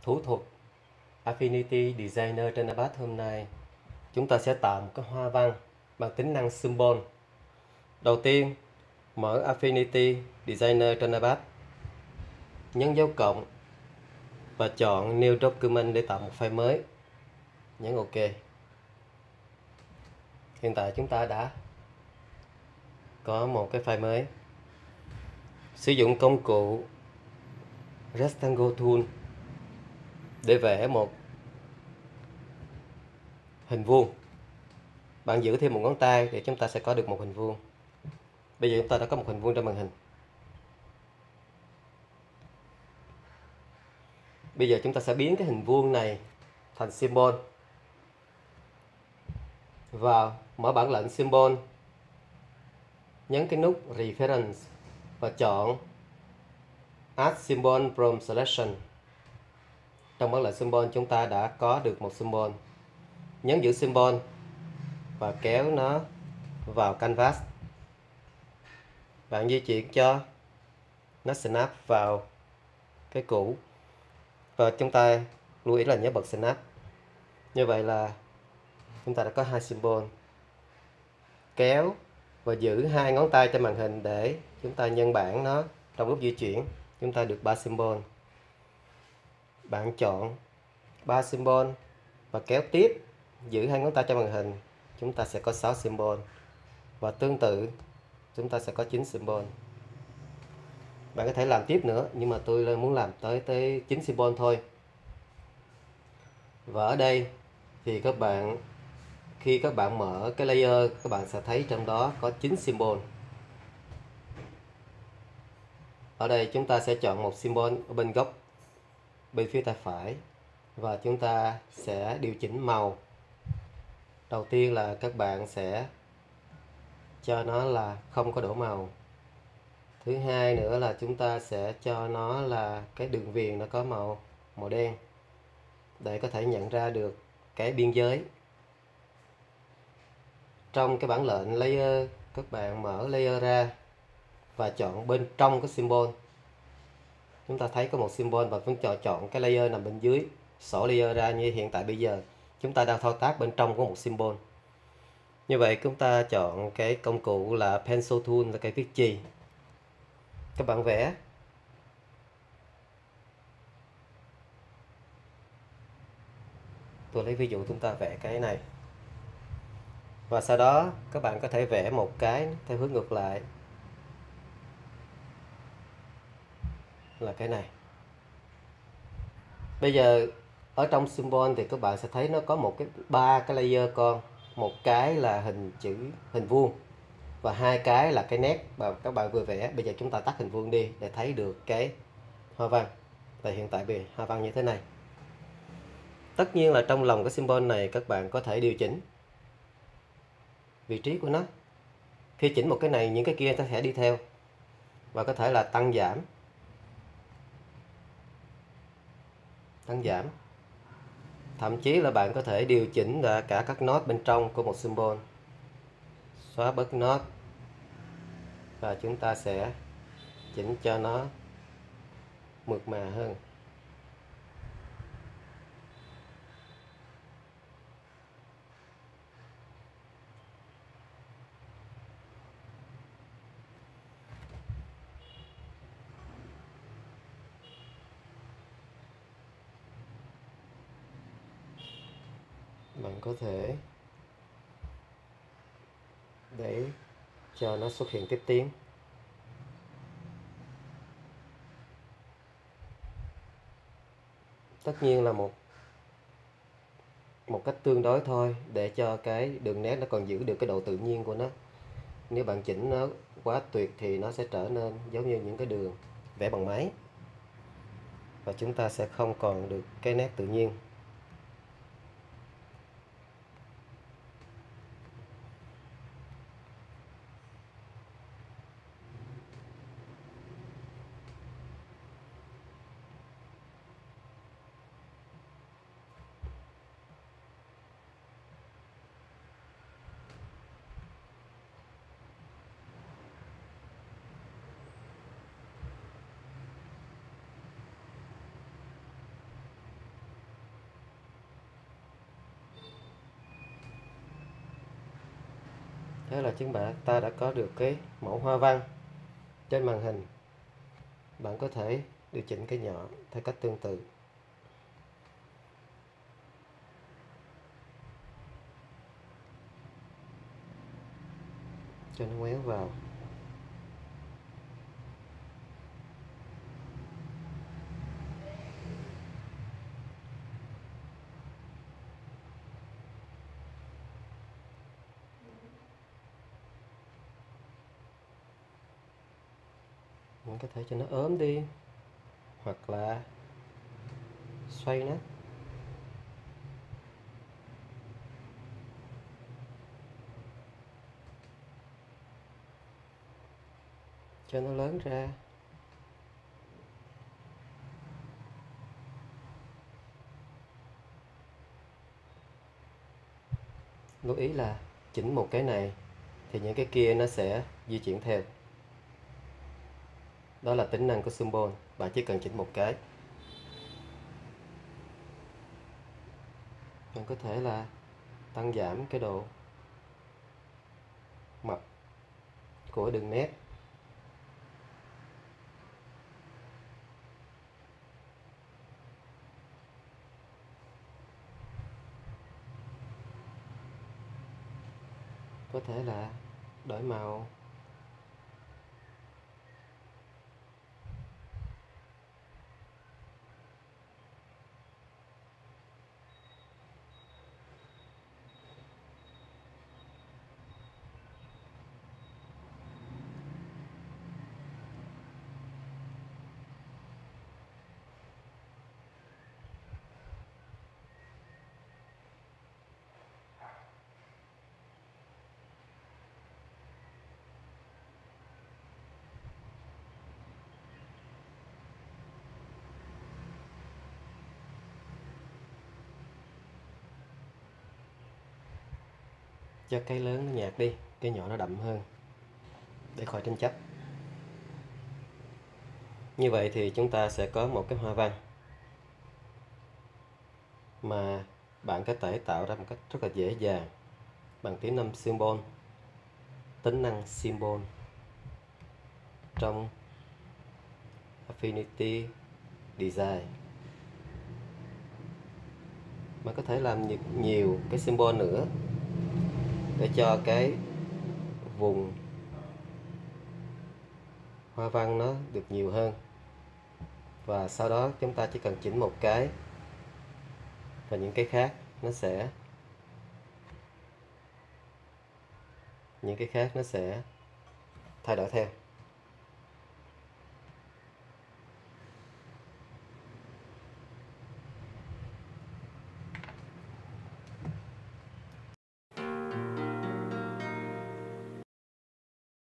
Thủ thuật Affinity Designer trên iPad hôm nay, chúng ta sẽ tạo một cái hoa văn bằng tính năng symbol. Đầu tiên, mở Affinity Designer trên iPad, nhấn dấu cộng và chọn New Document để tạo một file mới. Nhấn OK. Hiện tại chúng ta đã có một cái file mới. Sử dụng công cụ Rectangle Tool để vẽ một hình vuông. Bạn giữ thêm một ngón tay để chúng ta sẽ có được một hình vuông. Bây giờ chúng ta đã có một hình vuông trên màn hình. Bây giờ chúng ta sẽ biến cái hình vuông này thành symbol. Vào mở bảng lệnh symbol, nhấn cái nút Reference và chọn Add Symbol from Selection. Trong bảng lệnh symbol chúng ta đã có được một symbol. Nhấn giữ symbol và kéo nó vào canvas. Bạn di chuyển cho nó snap vào cái cũ. Và chúng ta lưu ý là nhớ bật snap. Như vậy là chúng ta đã có hai symbol. Kéo và giữ hai ngón tay trên màn hình để chúng ta nhân bản nó trong lúc di chuyển. Chúng ta được 3 symbol. Bạn chọn 3 symbol và kéo tiếp, giữ hai ngón tay trên màn hình, chúng ta sẽ có 6 symbol. Và tương tự, chúng ta sẽ có 9 symbol. Bạn có thể làm tiếp nữa, nhưng mà tôi muốn làm tới 9 symbol thôi. Và ở đây thì khi các bạn mở cái layer, các bạn sẽ thấy trong đó có 9 symbol. Ở đây chúng ta sẽ chọn một symbol ở bên góc bên phía tay phải và chúng ta sẽ điều chỉnh màu. Đầu tiên là các bạn sẽ cho nó là không có đổ màu. Thứ hai nữa là chúng ta sẽ cho nó là cái đường viền nó có màu đen để có thể nhận ra được cái biên giới. Trong cái bảng lệnh layer, các bạn mở layer ra và chọn bên trong cái symbol. Chúng ta thấy có một symbol và chúng ta chọn cái layer nằm bên dưới, xỏ layer ra như hiện tại bây giờ. Chúng ta đang thao tác bên trong có một symbol. Như vậy chúng ta chọn cái công cụ là Pencil Tool, là cây viết chì. Các bạn vẽ. Tôi lấy ví dụ chúng ta vẽ cái này. Và sau đó các bạn có thể vẽ một cái theo hướng ngược lại. Là cái này. Bây giờ ở trong symbol thì các bạn sẽ thấy nó có ba cái layer con. Một cái là hình vuông và hai cái là cái nét mà các bạn vừa vẽ. Bây giờ chúng ta tắt hình vuông đi để thấy được cái hoa văn. Tại hiện tại vì hoa văn như thế này. Tất nhiên là trong lòng cái symbol này các bạn có thể điều chỉnh vị trí của nó. Khi chỉnh một cái này, những cái kia nó sẽ đi theo. Và có thể là tăng giảm. Thậm chí là bạn có thể điều chỉnh cả các nốt bên trong của một symbol. Xóa bớt nốt. Và chúng ta sẽ chỉnh cho nó mượt mà hơn. Bạn có thể để cho nó xuất hiện tiếp tiến. Tất nhiên là một cách tương đối thôi, để cho cái đường nét nó còn giữ được cái độ tự nhiên của nó. Nếu bạn chỉnh nó quá tuyệt thì nó sẽ trở nên giống như những cái đường vẽ bằng máy. Và chúng ta sẽ không còn được cái nét tự nhiên. Thế là ta đã có được cái mẫu hoa văn trên màn hình. Bạn có thể điều chỉnh cái nhỏ theo cách tương tự cho nó ngoéo vào. Mình có thể cho nó ốm đi hoặc là xoay nó cho nó lớn ra. Lưu ý là chỉnh một cái này thì những cái kia nó sẽ di chuyển theo. Đó là tính năng của symbol. Bạn chỉ cần chỉnh một cái. Bạn có thể là tăng giảm cái độ mập của đường nét. Có thể là đổi màu. Cho cái lớn nó nhạt đi, cái nhỏ nó đậm hơn để khỏi tranh chấp. Như vậy thì chúng ta sẽ có một cái hoa văn mà bạn có thể tạo ra một cách rất là dễ dàng bằng tính năng symbol, tính năng symbol trong Affinity Design. Bạn có thể làm nhiều cái symbol nữa để cho cái vùng hoa văn nó được nhiều hơn, và sau đó chúng ta chỉ cần chỉnh một cái và những cái khác nó sẽ thay đổi theo.